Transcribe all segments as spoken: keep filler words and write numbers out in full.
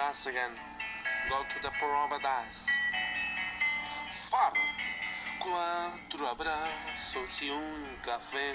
paradise again. Go to the paradise. Far. Cuatro abrazos y un café.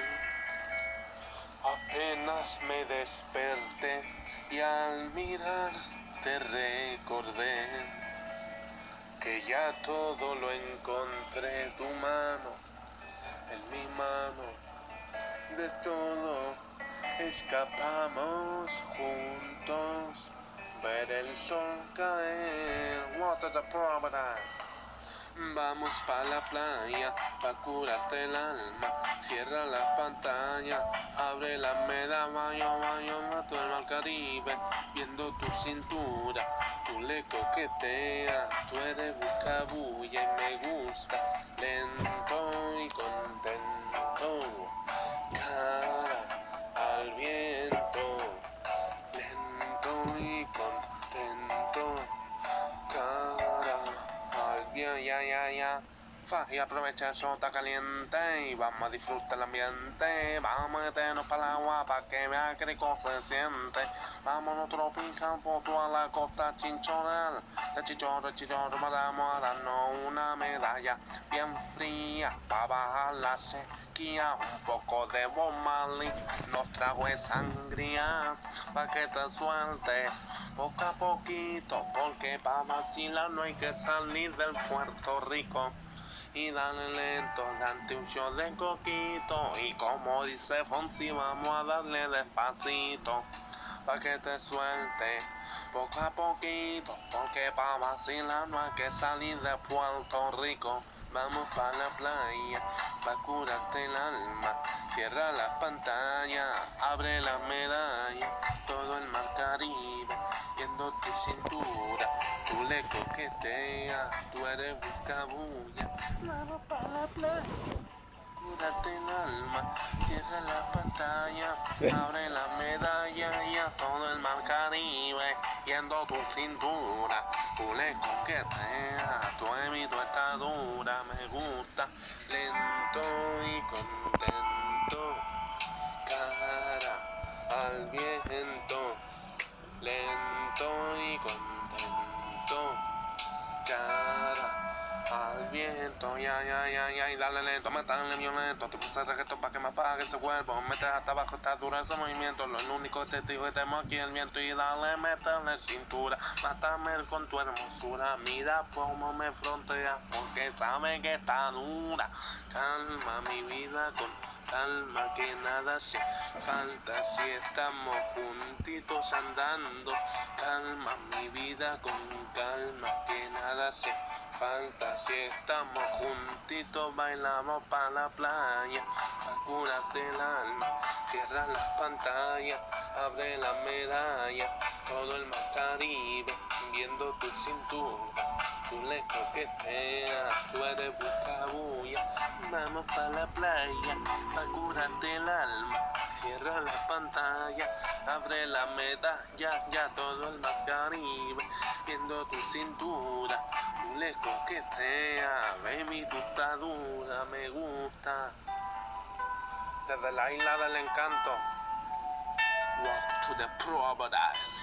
Apenas me desperté y al mirarte recordé que ya todo lo encontré, tu mano en mi mano, de todo escapamos juntos, ver el sol caer. What is the paradise? Vamos pa' la playa, pa' curarte el alma. Cierra la pantalla, abre la medalla, baño, mato el mar Caribe, viendo tu cintura, tú le coqueteas, tú eres buscabulla y me gusta, lento y contento, cara al viento, lento y contento, cara al viento, ya, ya, ya. Y aprovecha eso, está caliente y vamos a disfrutar el ambiente. Vamos a meternos para el agua para que vea que rico se siente. Vámonos tropical por toda la costa chinchorral. De chichorro, chichorro, vamos a darnos una medalla bien fría para bajar la sequía. Un poco de Bob Marley, nos trago de sangría para que te suelte poco a poquito, porque para vacilar no hay que salir del Puerto Rico. Y dale lento, dante un shot de coquito. Y como dice Fonsi, vamos a darle despacito, pa' que te suelte poco a poquito, porque pa' vacilar no hay que salir de Puerto Rico. Vamos pa' la playa, pa' curarte el alma. Cierra la pantalla, abre la medalla, todo el mar Caribe, viendo tu cintura, tú le coqueteas, tú eres buscabulla. Vamos pa' la playa, cúrate el alma, cierra la pantalla, abre la medalla y a todo el mar Caribe, viendo tu cintura, tú le coqueteas, tu evito está dura, me gusta, lento y contento, cara al viento, lento y contento, cara al viento, ya, ya, ya, ya, y dale lento, métale violento, te puse reggaetón pa' que me apague ese cuerpo, metes hasta abajo, está duro ese movimiento, lo único que te digo que tenemos aquí el viento, y dale, métale cintura, mátame con tu hermosura, mira cómo me frontea, porque sabe que está dura, calma mi vida con calma, que nada hace falta si estamos juntitos andando, calma mi vida con calma, que nada hace falta si estamos juntitos, bailamos pa' la playa, pa' curarte el alma, cierra la pantalla, abre la medalla, todo el mar Caribe, viendo tu cintura, tú le coqueteas, tú eres buscabulla, vamos pa' la playa, pa' curarte el alma, cierra la pantalla, abre la medalla, ya todo el mar Caribe, viendo tu cintura, tú le coqueteas, baby, tu estás dura, me gusta. Desde la isla del encanto, walk to the paradise.